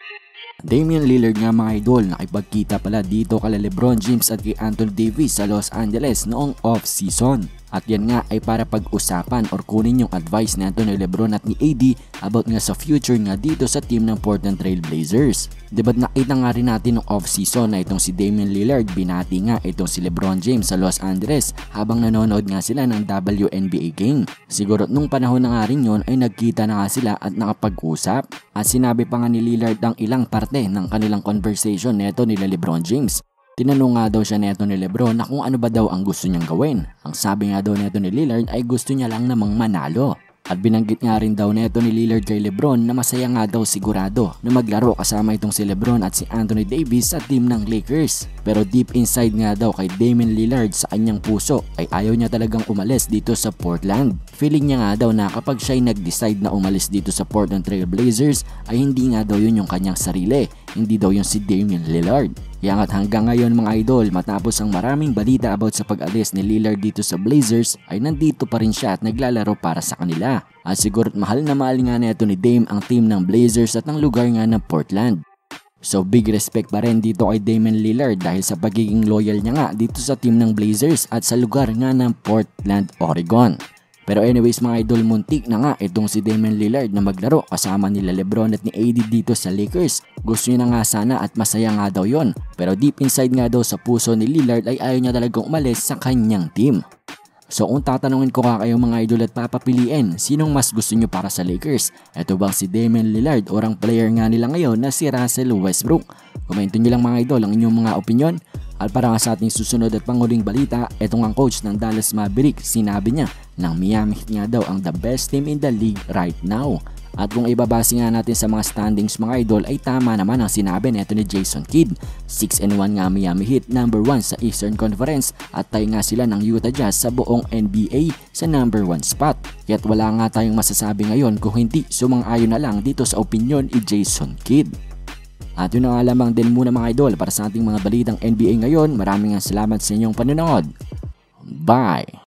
Damian Lillard nga mga idol, nakipagkita pala dito kala LeBron James at kay Anthony Davis sa Los Angeles noong off-season. At yan nga ay para pag-usapan or kunin yung advice ni Anthony Lebron at ni AD about nga sa future nga dito sa team ng Portland Trail Blazers. Diba nakita nga rin natin ng off-season na itong si Damian Lillard binati nga itong si LeBron James sa Los Angeles habang nanonood nga sila ng WNBA game. Siguro nung panahon na nga rin yun ay nagkita na nga sila at nakapag-usap. At sinabi pa nga ni Lillard ang ilang parte ng kanilang conversation neto nila LeBron James. Tinanong nga daw siya neto ni Lebron na kung ano ba daw ang gusto niyang gawin. Ang sabi nga daw neto ni Lillard ay gusto niya lang namang manalo. At binanggit nga rin daw neto ni Lillard kay Lebron na masaya nga daw sigurado na maglaro kasama itong si Lebron at si Anthony Davis sa team ng Lakers. Pero deep inside nga daw kay Damian Lillard sa kanyang puso ay ayaw niya talagang umalis dito sa Portland. Feeling niya nga daw na kapag siya'y nag-decide na umalis dito sa Portland Trail Blazers ay hindi nga daw yun yung kanyang sarili, hindi daw yung si Damian Lillard. Kaya at hanggang ngayon mga idol, matapos ang maraming balita about sa pag-alis ni Lillard dito sa Blazers ay nandito pa rin siya at naglalaro para sa kanila. At siguro mahal na mahal nga neto ni Dame ang team ng Blazers at ang lugar nga ng Portland. So big respect pa rin dito kay Damian Lillard dahil sa pagiging loyal niya nga dito sa team ng Blazers at sa lugar nga ng Portland, Oregon. Pero anyways mga idol, muntik na nga itong si Damian Lillard na maglaro kasama nila Lebron at ni AD dito sa Lakers. Gusto niya na nga sana at masaya nga daw yon. Pero deep inside nga daw sa puso ni Lillard ay ayaw niya talagang umalis sa kanyang team. So kung tatanungin ko kayo mga idol at papapiliin, sinong mas gusto nyo para sa Lakers? Ito bang si Damian Lillard o ang player nga nila ngayon na si Russell Westbrook? Komento nyo lang mga idol ang inyong mga opinion. At para nga sa ating susunod at panghuling balita, etong ang coach ng Dallas Mavericks, sinabi niya ng Miami Heat nga daw ang the best team in the league right now. At kung ibabase nga natin sa mga standings mga idol ay tama naman ang sinabi neto ni Jason Kidd. 6-1 nga Miami Heat, number 1 sa Eastern Conference at tayo nga sila ng Utah Jazz sa buong NBA sa number 1 spot. Kaya't wala nga tayong masasabi ngayon kung hindi sumang-ayon na lang dito sa opinion ni Jason Kidd. At yun ang lamang din muna mga idol para sa ating mga balitang NBA ngayon. Maraming salamat sa inyong panonood. Bye!